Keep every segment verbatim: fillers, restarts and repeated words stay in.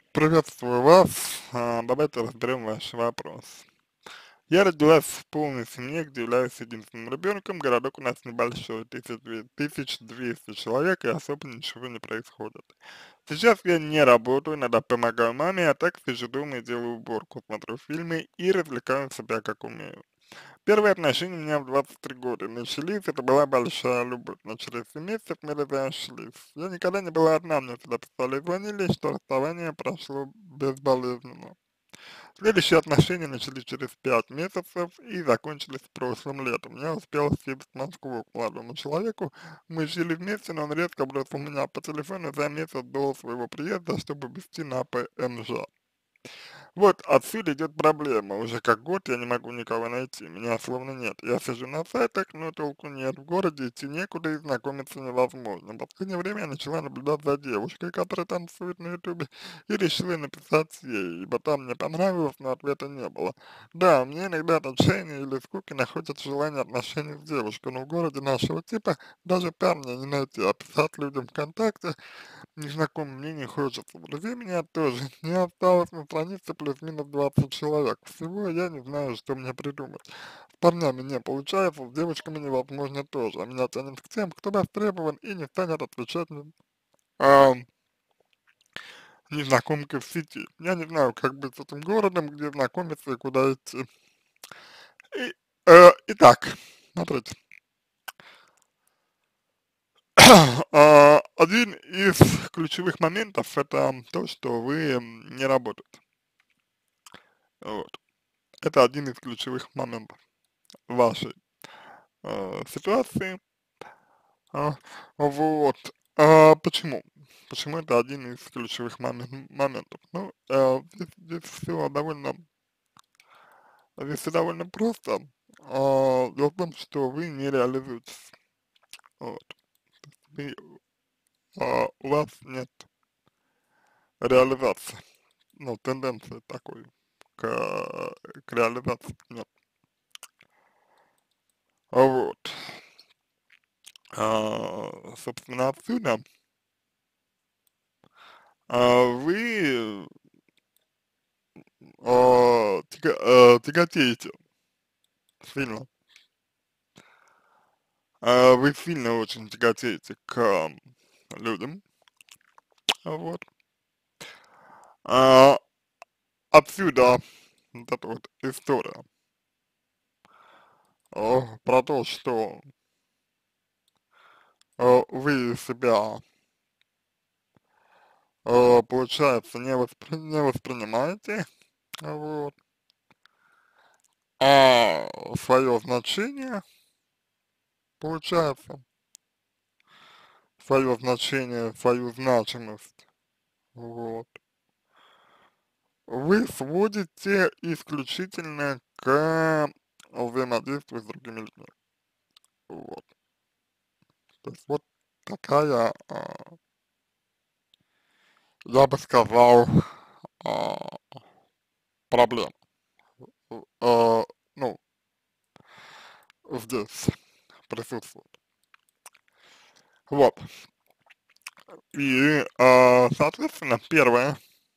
Приветствую вас. А, давайте разберем ваш вопрос. Я родилась в полной семье, где являюсь единственным ребенком. Городок у нас небольшой, тысяча двести человек, и особо ничего не происходит. Сейчас я не работаю, иногда помогаю маме, а так сижу дома и делаю уборку, смотрю фильмы и развлекаю себя как умею. Первые отношения у меня в двадцать три года начались, это была большая любовь, но через семь месяцев мы разошлись. Я никогда не была одна, мне всегда писали и звонили, что расставание прошло безболезненно. Следующие отношения начались через пять месяцев и закончились прошлым летом. Я успел съездить в Москву к молодому человеку, мы жили вместе, но он резко бросил меня по телефону за месяц до своего приезда, чтобы везти на П М Ж. Вот отсюда идет проблема. Уже как год я не могу никого найти. Меня словно нет. Я сижу на сайтах, но толку нет. В городе идти некуда и знакомиться невозможно. В последнее время я начала наблюдать за девушкой, которая танцует на ютубе, и решила написать ей, ибо там мне понравилось, но ответа не было. Да, мне иногда от отчаяния или скуки находят желание отношений с девушкой, но в городе нашего типа даже парня не найти, а писать людям ВКонтакте незнакомым мне не хочется. Друзей меня тоже не осталось на странице плюс-минус двадцать человек. Всего я не знаю, что мне придумать. С парнями не получается, с девочками невозможно тоже. А меня тянет к тем, кто востребован и не станет отвечать на а, незнакомка в сети. Я не знаю, как быть с этим городом, где знакомиться и куда идти. И, э, итак, смотрите. А, один из ключевых моментов это то, что вы м, не работаете. Вот. Это один из ключевых моментов вашей э, ситуации. А, вот. А, почему? Почему это один из ключевых момен- моментов? Ну, э, здесь, здесь все довольно, здесь все довольно просто. А, дело в том, что вы не реализуетесь. Вот. Вы, а, у вас нет реализации, ну, тенденции такой к, к реализации нет. А вот. А, собственно, отсюда а, вы а, тяга а, тяготеете сильно. А, вы сильно очень тяготеете к людям. Вот. А, отсюда вот эта вот история а, про то, что а, вы себя, а, получается, не, воспри не воспринимаете, вот, а свое значение, получается, свое значение, свою значимость, вот, вы сводите исключительно к взаимодействию с другими людьми. Вот. То есть вот такая, а, я бы сказал, а, проблема. В- а, ну, здесь присутствует. Вот. И, а, соответственно, первое,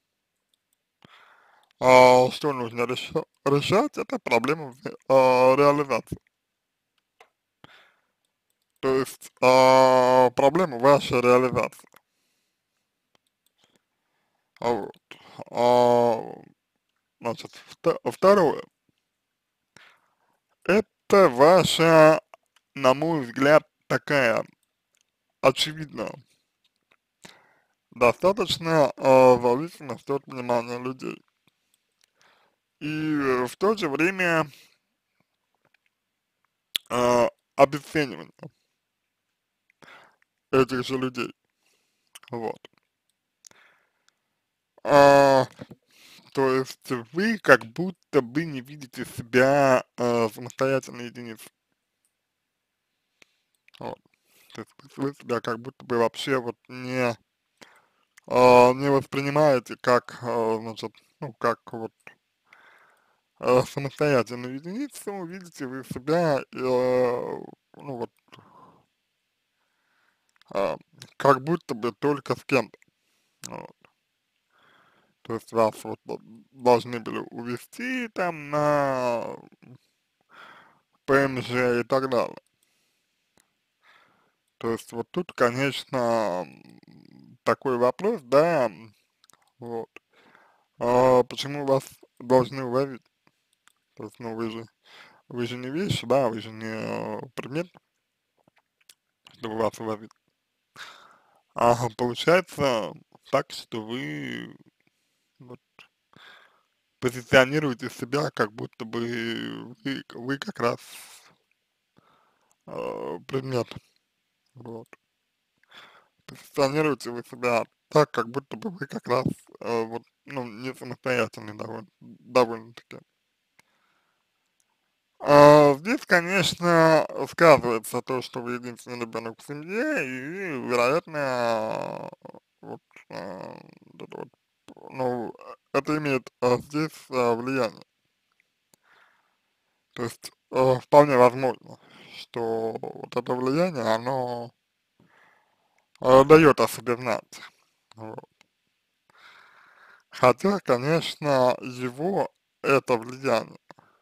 а, что нужно реша- решать, это проблему а, реализации. То есть а, проблема вашей реализации. А вот. А, значит, вто- второе, это ваша, на мой взгляд, такая очевидная достаточно э, зависимость от внимания людей. И э, в то же время э, обесценивание этих же людей. Вот. А, то есть вы как будто бы не видите себя э, самостоятельной единицей. Вот. То есть вы себя как будто бы вообще вот не, э, не воспринимаете как, э, значит, ну, как вот э, самостоятельную единицу, видите вы себя, э, ну вот, а, как будто бы только с кем-то. Вот. То есть вас вот д- должны были увезти там на ПМЖ и так далее. То есть вот тут, конечно, м, такой вопрос, да, м, вот, а почему вас должны увозить? То есть, ну, вы же, вы же не вещи, да, вы же не э, предмет, чтобы вас увозить. А получается так, что вы вот позиционируете себя, как будто бы вы, вы как раз э, предмет, вот. Позиционируете вы себя так, как будто бы вы как раз э, вот, ну, не самостоятельный довольно, довольно-таки. А, здесь, конечно, сказывается то, что вы единственный ребенок в семье, и, вероятно, вот, а, вот это вот, ну, это имеет а, здесь а, влияние. То есть, э, вполне возможно, что вот это влияние, оно э, дает о себе знать. Вот. Хотя, конечно, его, это влияние,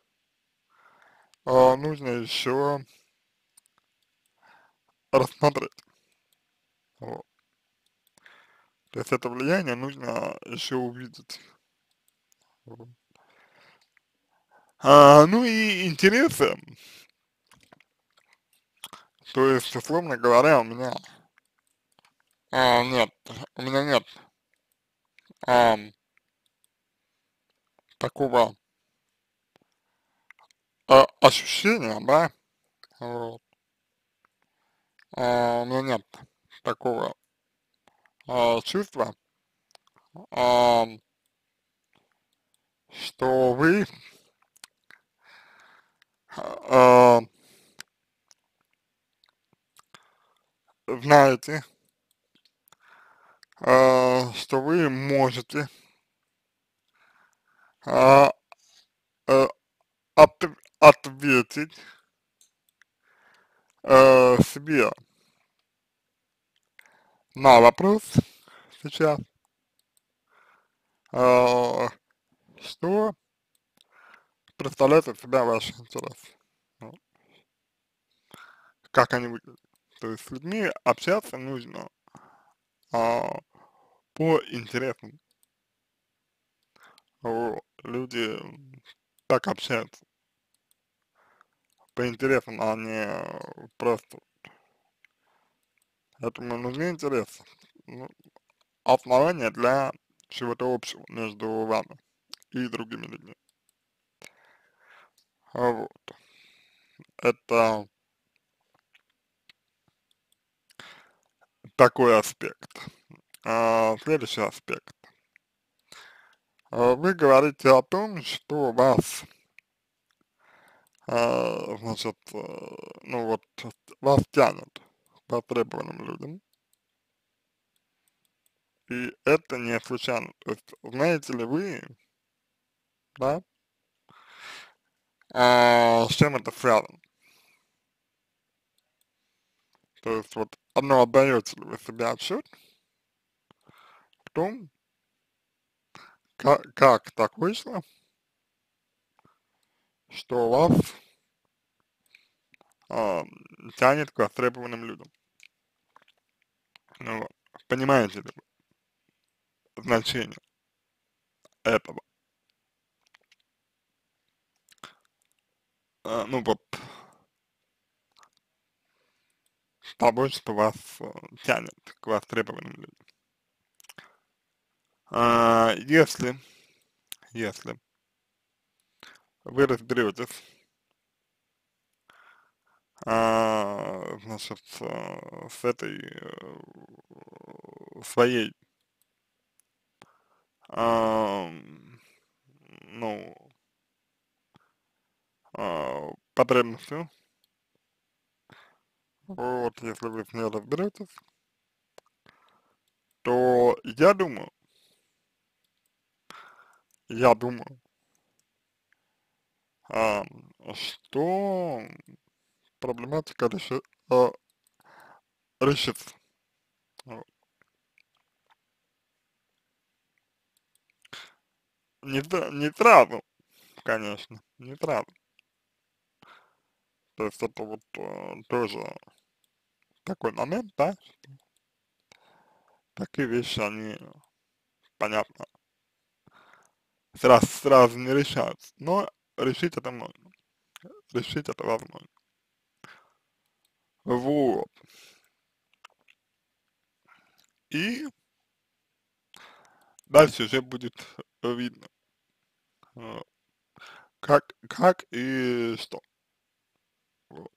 э, нужно еще рассмотреть. Вот. То есть это влияние нужно еще увидеть. Вот. А, ну и интересы, то есть, условно говоря, у меня а, нет, у меня нет ам, такого а, ощущения, да, вот, а, у меня нет такого а, чувства, ам, что вы а, знаете, а, что вы можете а, э, от- ответить э, себе на вопрос сейчас, а, что представляют из себя ваши интересы, вот, как они выглядят. То есть с людьми общаться нужно а, по интересам. Вот. Люди так общаются по интересам, а не просто. Этому нужны интересы. Ну, основания для чего-то общего между вами и другими людьми. А вот. Это такой аспект. А, следующий аспект. А, вы говорите о том, что вас, а, значит, э, ну вот, вас тянет к востребованным людям, и это не случайно. То есть, знаете ли вы, да, а, с чем это связано? То есть, вот, одно, отдаете ли вы себе отчет в том, как, как так вышло, что вас а, тянет к востребованным людям. Ну, вот. Понимаете ли вы значение этого? А, ну вот того, что вас э, тянет к востребованным людям. А, если, если вы разберетесь, а, значит, а, с этой э, своей, а, ну, а, потребностью, вот, если вы с ней разберетесь, то я думаю, я думаю, а, что проблематика реши, а, решится. Вот. Не, т- не сразу, конечно, не сразу. То есть это вот э, тоже такой момент, да, такие вещи, они, понятно, сразу, сразу не решаются, но решить это можно, решить это возможно. Вот. И дальше уже будет видно, э, как, как и что. Вот.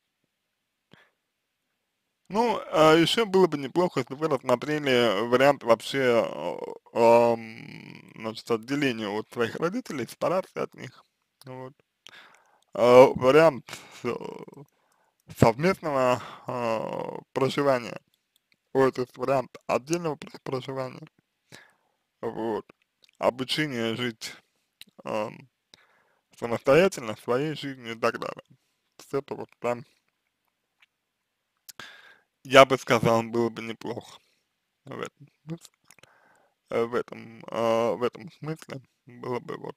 Ну, а еще было бы неплохо, если бы вы рассмотрели вариант вообще, э, ам, значит, отделения от своих родителей, сепарации от них. Вот. А, вариант э, совместного а, проживания, ой, то есть вариант отдельного пр- проживания, вот, обучение жить ам, самостоятельно, своей жизнью и так далее. То есть это вот прям, я бы сказал, было бы неплохо в этом, смыс- э, в этом, а, в этом смысле, было бы вот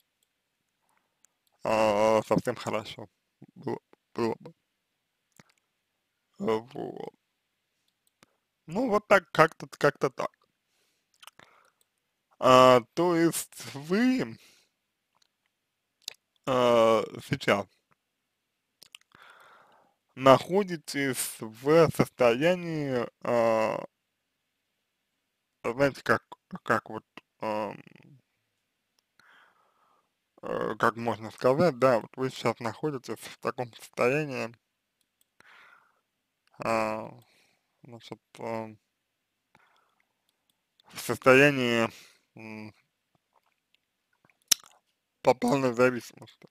а, совсем хорошо, было, было бы, э, вот. Ну, вот так, как-то, как-то так. А, то есть вы а, сейчас находитесь в состоянии, а, знаете, как, как вот, ам, э, как можно сказать, да, вот вы сейчас находитесь в таком состоянии, а, значит, ам, в состоянии м, тотальной зависимости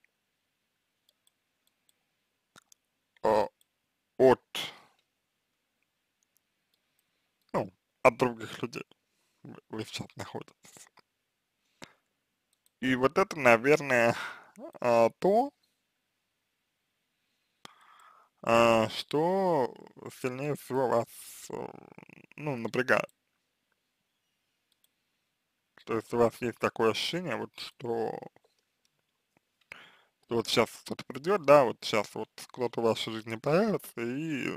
а, от, ну, от других людей вы, вы сейчас находитесь. И вот это, наверное, а, то, а, что сильнее всего вас, э, ну, напрягает. То есть у вас есть такое ощущение, вот, что, что вот сейчас кто-то придет, да, вот сейчас вот кто-то в вашей жизни появится, и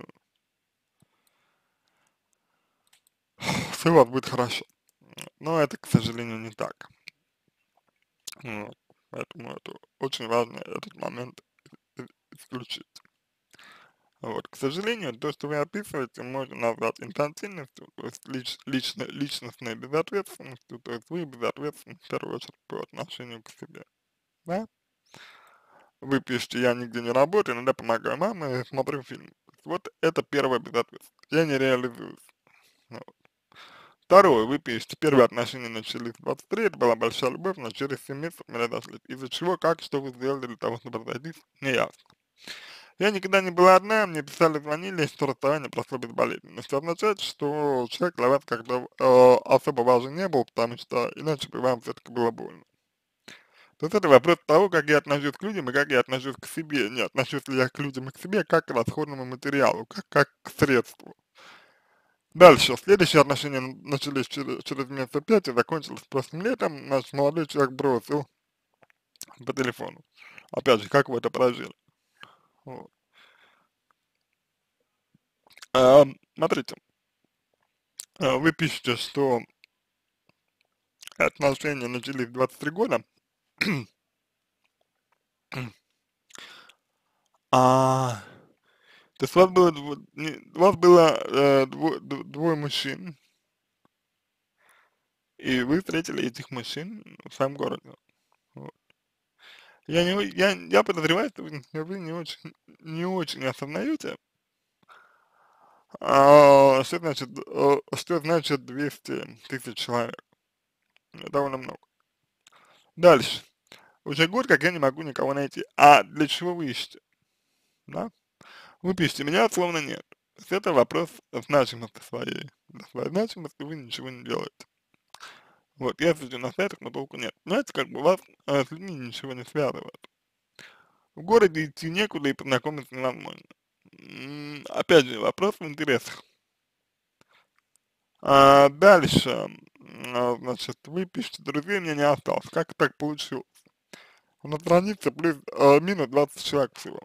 все у вас будет хорошо. Но это, к сожалению, не так. Вот. Поэтому это очень важно этот момент и- исключить. Вот. К сожалению, то, что вы описываете, можно назвать инфантильностью, то есть лич, лично, личностной безответственностью, то есть вы безответственны в первую очередь по отношению к себе. Да? Вы пишете, я нигде не работаю, иногда помогаю маме, смотрю фильм. Вот это первое безответственность. Я не реализуюсь. Вот. Второе, вы пишете, первые отношения начались в двадцать три, это была большая любовь, но через семь месяцев мы разошлись. Из-за чего, как, что вы сделали для того, чтобы разойтись, не ясно. Я никогда не была одна, мне писали, звонили, что расставание прошло безболезненно. Что означает, что человек для вас как-то э, особо важен не был, потому что иначе бы вам все-таки было больно. То есть это вопрос того, как я отношусь к людям и как я отношусь к себе. Не отношусь ли я к людям и к себе как к расходному материалу, как, как к средству. Дальше. Следующие отношения н- начались через, через месяца пять и закончились прошлым летом. Наш молодой человек бросил по телефону. Опять же, как вы это прожили? Вот. А, смотрите, а, вы пишете, что отношения начались в двадцать три года, а, то есть у вас было, дво- не- у вас было э, дво- д- двое мужчин, и вы встретили этих мужчин в своем городе. Вот. Я, не, о- я, я подозреваю, что вы, вы не очень, не очень осознаете, а, что значит, э, что значит двести тысяч человек. Это довольно много. Дальше. Уже год, как я не могу никого найти. А для чего вы ищете? Да? Вы пишете, меня словно нет. То есть это вопрос значимости своей. Для своей значимости вы ничего не делаете. Вот, я сижу на сайтах, но толку нет. Знаете, как бы вас э, с людьми ничего не связывает. В городе идти некуда и познакомиться невозможно. М, Опять же, вопрос в интересах. А, дальше. а, значит, вы пишете: "Друзей мне не осталось". Как так получилось? На странице плюс, а, минус двадцать человек всего.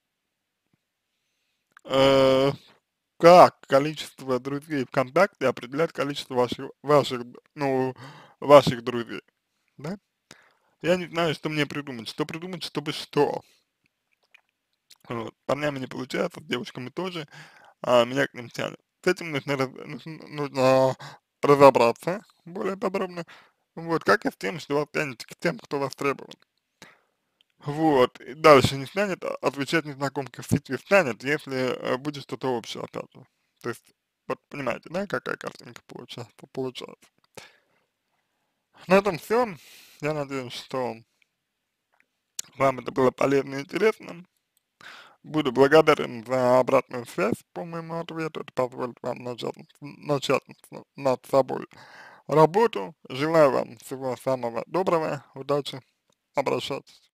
Э, как количество друзей ВКонтакте определяет количество ваших ваших, ну, ваших друзей, да? Я не знаю, что мне придумать, что придумать, чтобы что. Вот. С парнями не получается, с девушками тоже, а меня к ним тянет. С этим нужно раз нужно нужно разобраться более подробно. Вот, как и с тем, что вас тянет к тем, кто востребован. Вот, и дальше не станет а отвечать незнакомке в сети, станет, если, э, будет что-то общее, опять же. То есть, вот понимаете, да, какая картинка получа получается. На этом все. Я надеюсь, что вам это было полезно и интересно. Буду благодарен за обратную связь по моему ответу. Это позволит вам начать, начать над собой работу. Желаю вам всего самого доброго, удачи, обращайтесь.